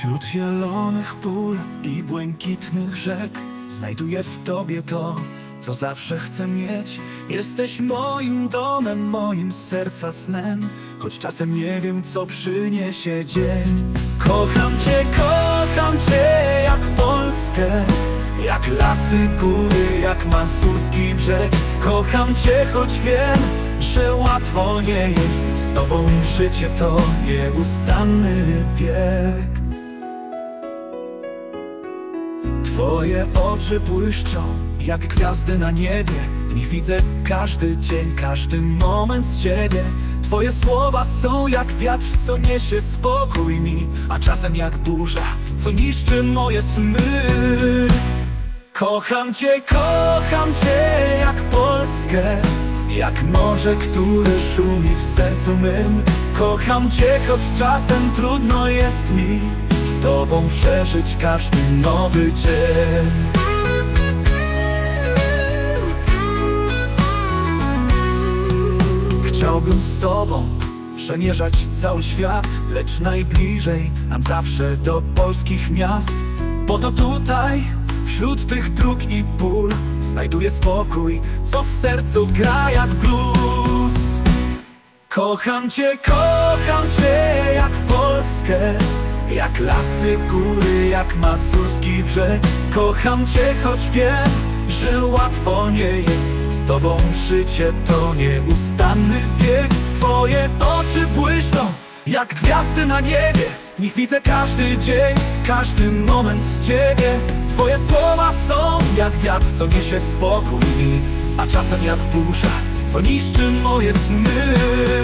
Wśród zielonych pól i błękitnych rzek znajduję w Tobie to, co zawsze chcę mieć. Jesteś moim domem, moim serca snem, choć czasem nie wiem, co przyniesie dzień. Kocham Cię jak Polskę, jak lasy, góry, jak mazurski brzeg. Kocham Cię, choć wiem, że łatwo nie jest. Z Tobą życie to nieustanny bieg. Twoje oczy błyszczą jak gwiazdy na niebie. W nich widzę każdy dzień, każdy moment z Ciebie. Twoje słowa są jak wiatr, co niesie spokój mi, a czasem jak burza, co niszczy moje sny. Kocham Cię jak Polskę, jak morze, które szumi w sercu mym. Kocham Cię, choć czasem trudno jest mi z Tobą przeżyć każdy nowy dzień. Chciałbym z Tobą przemierzać cały świat, lecz najbliżej nam zawsze do polskich miast. Bo to tutaj, wśród tych dróg i pól, znajduję spokój, co w sercu gra jak blues. Kocham Cię jak Polskę, jak lasy, góry, jak mazurski brzeg. Kocham Cię, choć wiem, że łatwo nie jest. Z Tobą życie to nieustanny bieg. Twoje oczy błyszczą jak gwiazdy na niebie. W nich widzę każdy dzień, każdy moment z Ciebie. Twoje słowa są jak wiatr, co niesie spokój mi, a czasem jak burza, co niszczy moje sny.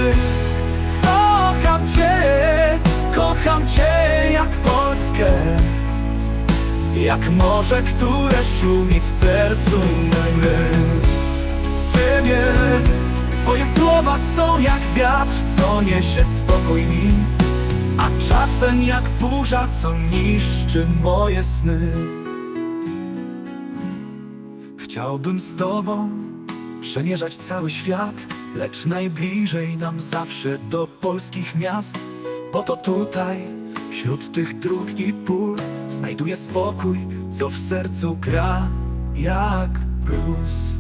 Kocham Cię jak Polskę, jak morze, które szumi w sercu mym. Z Ciebie Twoje słowa są jak wiatr, co niesie spokój mi, a czasem jak burza, co niszczy moje sny. Chciałbym z Tobą przemierzać cały świat, lecz najbliżej nam zawsze do polskich miast. Bo to tutaj, wśród tych dróg i pól, znajduję spokój, co w sercu gra jak blues.